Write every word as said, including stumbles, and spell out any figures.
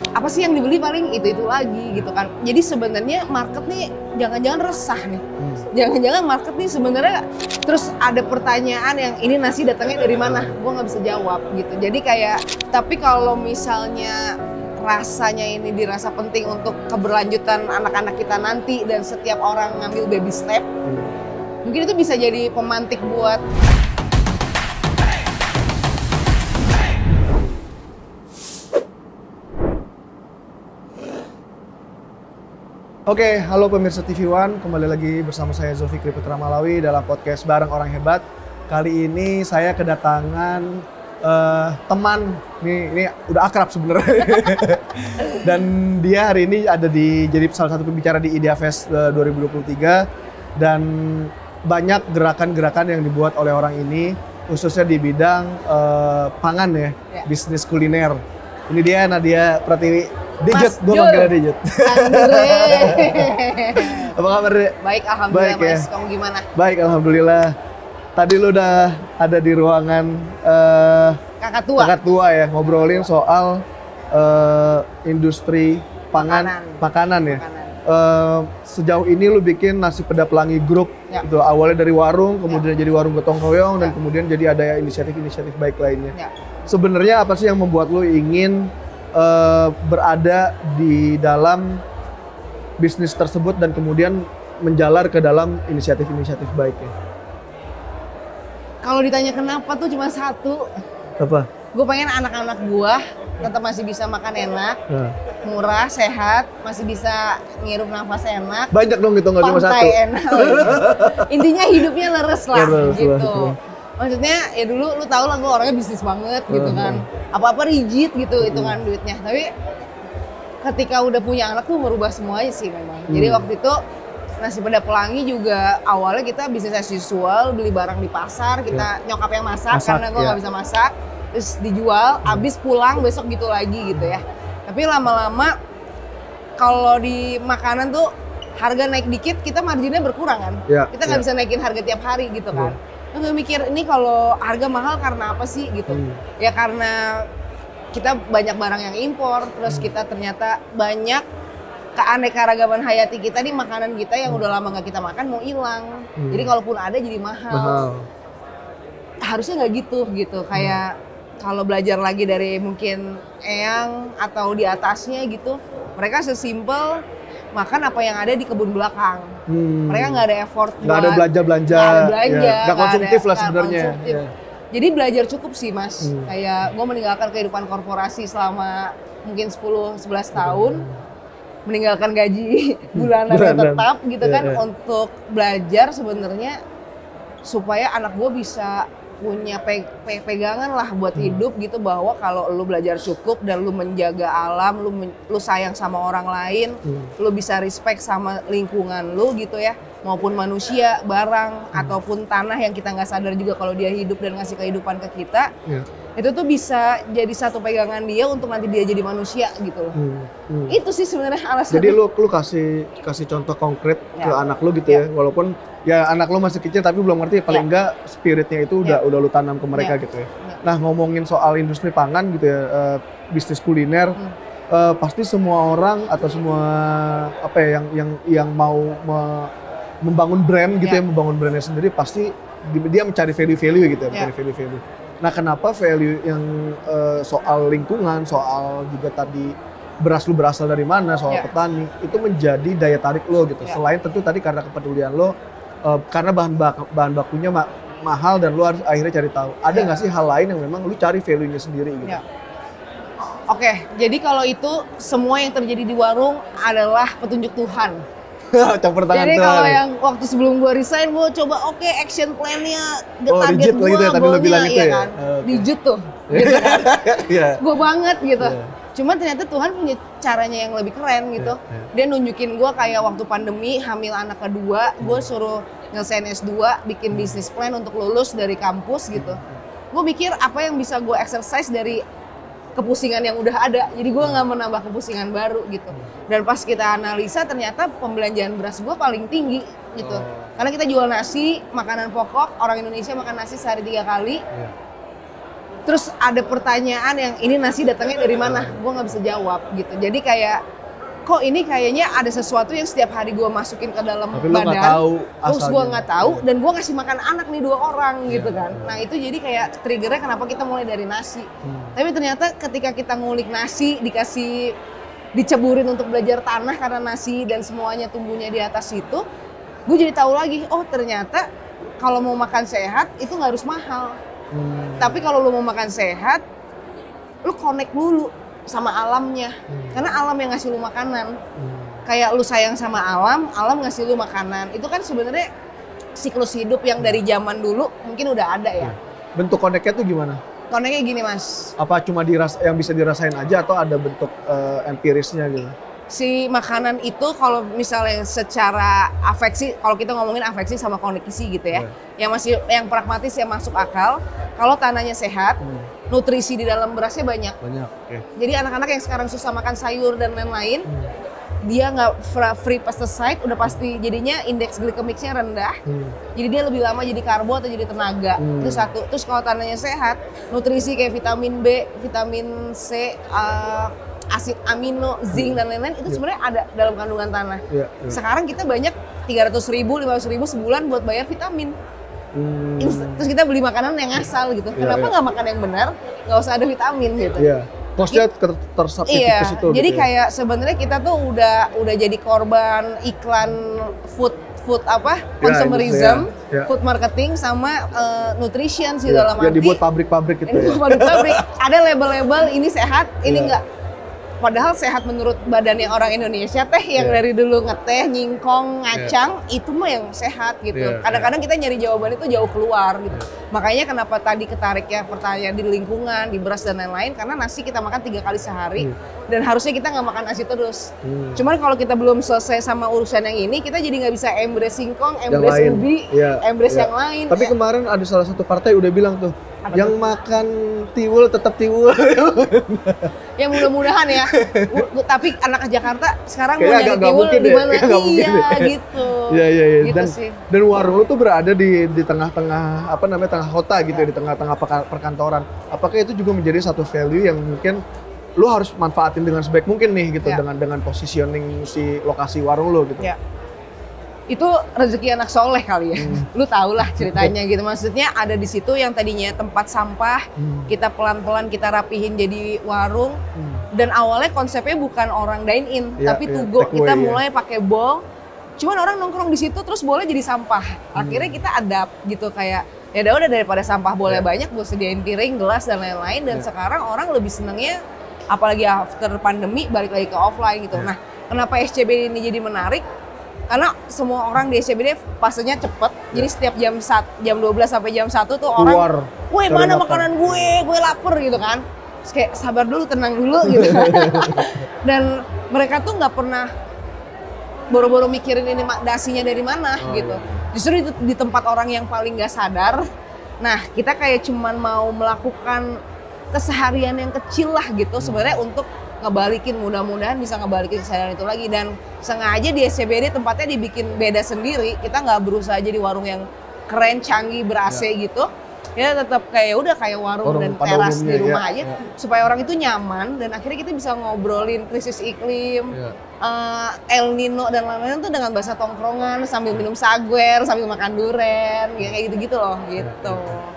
apa sih yang dibeli paling itu-itu lagi gitu kan. Jadi sebenarnya market nih jangan-jangan resah nih. Hmm. Jangan-jangan market nih sebenarnya terus ada pertanyaan yang ini nasi datangnya dari mana? Gue nggak bisa jawab gitu. Jadi kayak tapi kalau misalnya rasanya ini dirasa penting untuk keberlanjutan anak-anak kita nanti dan setiap orang ngambil baby step, hmm. mungkin itu bisa jadi pemantik buat Oke, halo pemirsa T V One, kembali lagi bersama saya Zulfikri Putra Malawi dalam podcast Bareng Orang Hebat. Kali ini saya kedatangan uh, teman, nih ini udah akrab sebenarnya. Dan dia hari ini ada di jadi salah satu pembicara di Idea Fest uh, dua ribu dua puluh tiga dan banyak gerakan-gerakan yang dibuat oleh orang ini khususnya di bidang uh, pangan ya, ya, bisnis kuliner. Ini dia Nadia Pratiwi. Dijut, gue manggilnya Dijut. Apa kabar, Dek? Baik, alhamdulillah. Baik, Mas. Ya? Kamu gimana? Baik, alhamdulillah. Tadi lu udah ada di ruangan uh, kakak tua. Kakak tua ya, ngobrolin soal uh, industri pangan, makanan, makanan ya. Makanan. Uh, sejauh ini lu bikin Nasi Peda Pelangi Group, ya. Itu awalnya dari warung, kemudian ya. jadi warung gotong royong, ya. dan kemudian jadi ada inisiatif-inisiatif baik lainnya. Ya. Sebenarnya apa sih yang membuat lu ingin Uh, berada di dalam bisnis tersebut dan kemudian menjalar ke dalam inisiatif-inisiatif baiknya? Kalau ditanya kenapa tuh cuma satu. Apa? Gue pengen anak-anak gue tetap masih bisa makan enak, nah. murah, sehat, masih bisa ngirup nafas enak. Banyak dong gitu nggak cuma satu. Enak. Intinya hidupnya leres lah leres, gitu. Leres. Maksudnya ya dulu lu tau lah gue orangnya bisnis banget gitu kan. Apa-apa rigid gitu hitungan duitnya. Tapi ketika udah punya anak tuh merubah semuanya sih memang. Hmm. Jadi waktu itu Nasi Peda Pelangi juga awalnya kita bisnis as usual, beli barang di pasar, kita ya. nyokap yang masak, masak karena gue ya. gak bisa masak. Terus dijual, habis pulang besok gitu lagi gitu ya. Tapi lama-lama kalau di makanan tuh harga naik dikit kita marginnya berkurang kan. Ya. Kita gak ya. bisa naikin harga tiap hari gitu kan. Ya. Nggak mikir ini kalau harga mahal karena apa sih gitu. Hmm. Ya karena kita banyak barang yang impor, terus hmm. kita ternyata banyak keanekaragaman hayati kita di makanan kita yang hmm. udah lama nggak kita makan mau hilang. Hmm. Jadi kalaupun ada jadi mahal. mahal. Harusnya nggak gitu gitu. Kayak hmm. kalau belajar lagi dari mungkin Eyang atau di atasnya gitu, mereka sesimpel makan apa yang ada di kebun belakang. Hmm. Mereka nggak ada effort nggak ada belanja-belanja, nggak ada belanja, ya. nggak konsumtif lah sebenarnya. Ya. Jadi belajar cukup sih Mas. Hmm. Kayak gue meninggalkan kehidupan korporasi selama mungkin sepuluh sebelas tahun, hmm. meninggalkan gaji bulanan yang tetap gitu ya, kan ya. Untuk belajar sebenarnya supaya anak gue bisa punya pe pe pegangan lah buat hmm. hidup gitu, bahwa kalau lu belajar cukup dan lu menjaga alam, lu men lu sayang sama orang lain, hmm. lu bisa respect sama lingkungan lu gitu ya, maupun manusia, barang hmm. ataupun tanah yang kita nggak sadar juga kalau dia hidup dan ngasih kehidupan ke kita, yeah. itu tuh bisa jadi satu pegangan dia untuk nanti dia jadi manusia gitu loh. Hmm. Hmm. Itu sih sebenarnya alasan. Jadi lu lu kasih kasih contoh konkret ya. ke anak lu gitu ya, ya walaupun ya anak lu masih kecil tapi belum ngerti, paling ya. enggak spiritnya itu udah ya. udah lu tanam ke mereka ya. gitu ya. ya. Nah ngomongin soal industri pangan gitu ya, uh, bisnis kuliner, hmm. uh, pasti semua orang atau semua apa ya yang yang yang mau me, membangun brand gitu ya, ya membangun brandnya sendiri pasti dia mencari value-value gitu ya, ya. mencari value-value. Nah kenapa value yang uh, soal lingkungan, soal juga tadi beras lu berasal dari mana, soal ya. petani, itu menjadi daya tarik lo gitu. Ya. Selain tentu tadi karena kepedulian lo, Uh, karena bahan bak bahan bakunya ma mahal dan lu harus akhirnya cari tahu. Ada nggak ya. sih hal lain yang memang lu cari value-nya sendiri gitu? Ya. Oke, okay, jadi kalau itu semua yang terjadi di warung adalah petunjuk Tuhan. Campur tangan Jadi Tuhan. kalau yang waktu sebelum gue resign, gue coba oke okay, action plan-nya, oh, target gue, gitu ya, tadi lu bilang itu iya ya? kan? Oh, okay. Digit tuh, gitu kan? yeah. Gue banget gitu. Yeah. Cuman ternyata Tuhan punya caranya yang lebih keren gitu. Yeah, yeah. Dia nunjukin gue kayak waktu pandemi, hamil anak kedua, gue suruh nyelesain S dua, bikin bisnis plan untuk lulus dari kampus gitu. Gue mikir apa yang bisa gue exercise dari kepusingan yang udah ada. Jadi gue nggak menambah kepusingan baru gitu. Dan pas kita analisa ternyata pembelanjaan beras gue paling tinggi gitu. Oh. Karena kita jual nasi, makanan pokok, orang Indonesia makan nasi sehari tiga kali. Yeah. Terus ada pertanyaan yang ini nasi datangnya dari mana? Gue nggak bisa jawab gitu. Jadi kayak kok ini kayaknya ada sesuatu yang setiap hari gue masukin ke dalam Tapi badan. Tahu terus gue nggak tahu dan gue ngasih makan anak nih dua orang ya, gitu kan. Nah itu jadi kayak triggernya kenapa kita mulai dari nasi. Hmm. Tapi ternyata ketika kita ngulik nasi dikasih diceburin untuk belajar tanah karena nasi dan semuanya tumbuhnya di atas itu, gue jadi tahu lagi oh ternyata kalau mau makan sehat itu nggak harus mahal. Hmm. Tapi kalau lu mau makan sehat, lu connect dulu sama alamnya. Hmm. Karena alam yang ngasih lu makanan. Hmm. Kayak lu sayang sama alam, alam ngasih lu makanan. Itu kan sebenarnya siklus hidup yang dari zaman dulu mungkin udah ada ya. Bentuk connect-nya tuh gimana? Connect-nya gini mas. Apa cuma diras yang bisa dirasain aja atau ada bentuk uh, empirisnya gitu? Si makanan itu kalau misalnya secara afeksi, kalau kita ngomongin afeksi sama koneksi gitu ya, yeah. yang masih yang pragmatis yang masuk akal, kalau tanahnya sehat, hmm. nutrisi di dalam berasnya banyak. Banyak. Okay. Jadi anak-anak yang sekarang susah makan sayur dan lain-lain, hmm. dia nggak free pesticide, udah pasti jadinya indeks glikemiknya rendah, hmm. jadi dia lebih lama jadi karbo atau jadi tenaga. Hmm. Itu satu. Terus kalau tanahnya sehat, nutrisi kayak vitamin B, vitamin C, uh, asid amino, zinc, dan lain-lain itu yeah. sebenarnya ada dalam kandungan tanah. Yeah, yeah. Sekarang kita banyak tiga ratus ribu, lima ratus ribu sebulan buat bayar vitamin. Hmm. Terus kita beli makanan yang asal gitu. Yeah, Kenapa nggak yeah. makan yang benar? Nggak usah ada vitamin gitu. Yeah. Kosnya ter tersubstitusi iya, ke situ. Jadi gitu kayak ya. sebenarnya kita tuh udah udah jadi korban iklan food food apa consumerism, yeah, yeah. food marketing sama uh, nutrition sih yeah. dalam arti. Yang dibuat pabrik-pabrik gitu. Yang dibuat pabrik-pabrik. Ada label-label ini sehat, ini yeah. enggak. Padahal sehat menurut badannya orang Indonesia teh yang yeah. dari dulu ngeteh, nyingkong, ngacang, yeah. itu mah yang sehat gitu. Yeah, Kadang-kadang yeah. kita nyari jawaban itu jauh keluar gitu. Yeah. Makanya kenapa tadi ketariknya pertanyaan di lingkungan, di beras dan lain-lain, karena nasi kita makan tiga kali sehari mm. dan harusnya kita nggak makan nasi terus. Mm. Cuman kalau kita belum selesai sama urusan yang ini, kita jadi nggak bisa embrace singkong, embrace ubi, yeah. embrace yeah. yang lain. Tapi ya. Kemarin ada salah satu partai udah bilang tuh, apa yang itu? Makan tiwul tetap tiwul. Ya mudah-mudahan ya. Tapi anak Jakarta sekarang kayaknya mau nyari tiwul di mana? Iya gitu. Iya iya iya. Gitu dan, sih. dan warung lu tuh berada di di tengah-tengah apa namanya tengah kota gitu ya, di tengah-tengah perkantoran. Apakah itu juga menjadi satu value yang mungkin lu harus manfaatin dengan sebaik mungkin nih gitu ya. dengan dengan positioning si lokasi warung lu gitu. Ya. Itu rezeki anak soleh kali ya, hmm. lu tau lah ceritanya gitu. Maksudnya ada di situ yang tadinya tempat sampah, hmm. kita pelan-pelan kita rapihin jadi warung. Hmm. Dan awalnya konsepnya bukan orang dine in, ya, tapi to go. Ya, kita away, mulai ya. pakai bowl. Cuman orang nongkrong di situ terus boleh jadi sampah. Akhirnya hmm. kita adapt gitu kayak ya udah daripada sampah boleh ya. banyak, gue sediain piring, gelas dan lain-lain. Dan ya. sekarang orang lebih senengnya, apalagi after pandemi balik lagi ke offline gitu. Ya. Nah, kenapa S C B D ini jadi menarik? Karena semua orang di S C B D fasenya cepet, ya. jadi setiap jam satu, jam dua belas sampai jam satu tuh orang, weh mana makanan gue, gue lapar gitu kan. Terus kayak sabar dulu, tenang dulu gitu. Dan mereka tuh nggak pernah boro-boro mikirin ini dasinya dari mana oh, gitu. Iya. Justru itu di tempat orang yang paling nggak sadar. Nah kita kayak cuman mau melakukan keseharian yang kecil lah gitu hmm. sebenarnya untuk ngebalikin, mudah-mudahan bisa ngebalikin kesadaran itu lagi. Dan sengaja di S C B D tempatnya dibikin beda sendiri, kita nggak berusaha jadi warung yang keren, canggih, ber-A C ya. gitu. Ya tetap kayak udah kayak warung, warung dan teras di rumah ya, aja ya. Supaya orang itu nyaman dan akhirnya kita bisa ngobrolin krisis iklim, ya. uh, El Nino dan lain-lain tuh dengan bahasa tongkrongan sambil minum saguer, sambil makan duren, kayak gitu-gitu loh gitu. Ya, ya.